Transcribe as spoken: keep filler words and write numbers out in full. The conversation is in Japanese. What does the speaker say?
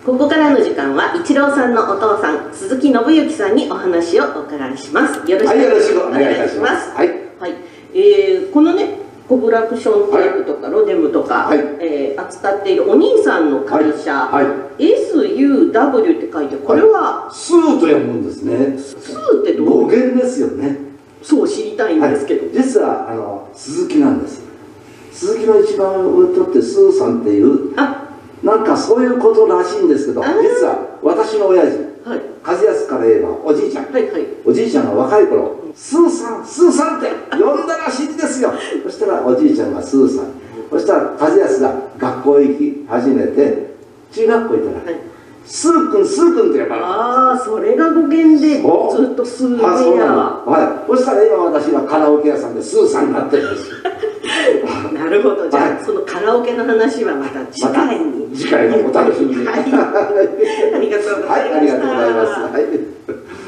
ここからの時間はイチローさんのお父さん鈴木信之さんにお話をお伺いします。よろしくお願いいたします。はい、はい、えー、このねコブラクションテープとかロデムとか、はい、えー、扱っているお兄さんの会社、はいはい、エスユーダブリュー って書いて、これは、 はい、スーと読むんですね。 スーってどう？ 語源ですよね。 そう知りたいんですけど、はい、 実はあの鈴木なんです。鈴木の一番上を取ってスーさんっていう、あ、なんかそういうことらしいんですけど、実は私の親父、はい、和康から言えばおじいちゃん、はいはい、おじいちゃんが若い頃、スーさん、スーさんって呼んだらしいんですよ。そしたらおじいちゃんがスーさん、そしたら和康が学校行き始めて、中学校行ったら、はい、スー君、スー君って呼ばれた。 ああ、それが語源でずっとスーでや。 あ、そうなの。はい。そしたら今私がカラオケ屋さんでスーさんになってるんですよ。 なるほど。じゃあ、はい、そのカラオケの話はまた次回に。 ま、次回のお楽しみに。 はい。ありがとうございました。 はい、ありがとうございます。はい。